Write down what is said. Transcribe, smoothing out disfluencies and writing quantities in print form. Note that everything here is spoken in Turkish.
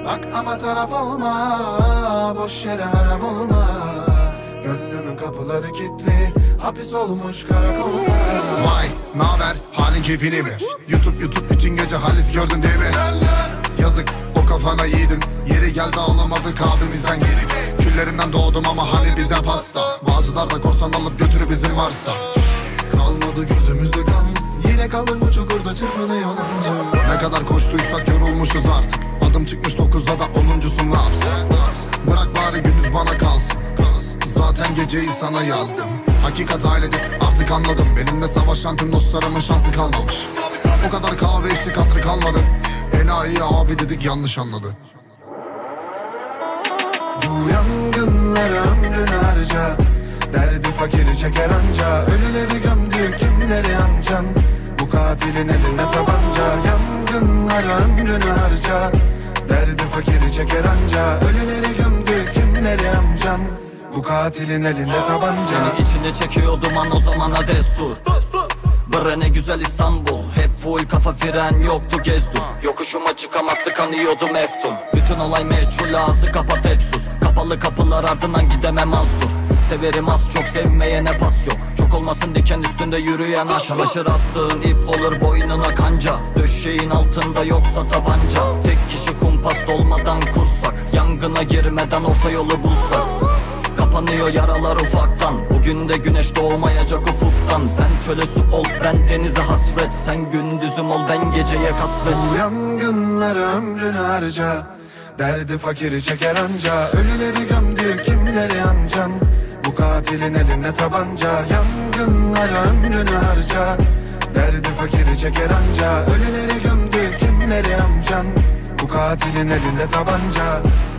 Bak ama taraf olma, boş yere harap olma. Gönlümün kapıları kilitli, hapis olmuş karakolda. Vay naber, halin keyfini mi? YouTube bütün gece halis gördün değil mi? Yazık o kafana yiğidim. Yeri geldi ağlamadık abi bizden geri. Küllerinden doğdum ama hani bize pasta. Bağcılar da korsan alıp götürü bizim varsa. Kalmadı gözümüzde kan, yine kalın bu çukurda çırpınıyor anca. Ne kadar koştuysak yorulmuşuz artık. Adım çıkmış 9'a da 10'uncusun ne yapsın? Bırak bari gündüz bana kalsın. Zaten geceyi sana yazdım. Hakikat ailedir artık anladım. Benimle savaşan tüm dostlarımın şansı kalmamış. O kadar kahve içtik hatırı kalmadı. Enayi abi dedik yanlış anladı. Bu yangınlara ömrünü harca, derdi fakiri çeker anca. Ölüleri gömdü kimleri ancan, bu katilin elinde tabanca. Yangınlara ömrünü harca, derdi fakiri çeker anca. Ölüleri gömdü kimleri ancan, bu katilin elinde tabanca. Seni içine çekiyor duman o zamana destur. Bre ne güzel İstanbul, hep full kafa fren yoktu gezdur. Yokuşuma çıkamaz tıkanıyordum eftun. Bütün olay meçhul ağzı kapat et sus. Kapalı kapılar ardından gidemem az dur. Severim az çok sevmeyene pas yok. Çok olmasın diken üstünde yürüyen aşk. Çalışır astığın ip olur boynuna kanca. Döşeğin altında yoksa tabanca. Tek kişi kumpas dolmadan kursak. Yangına girmeden orta yolu bulsak. Kapanıyor yaralar ufaktan. Bugün de güneş doğmayacak ufuktan. Sen çöle su ol ben denize hasret. Sen gündüzüm ol ben geceye kasvet. Bu yangınlara ömrünü harca, derdi fakiri çeker anca. Ölüleri gömdü kimleri ancan, bu katilin elinde tabanca. Yangınlara ömrünü harca, derdi fakiri çeker anca. Ölüleri gömdü kimleri ancan, bu katilin elinde tabanca.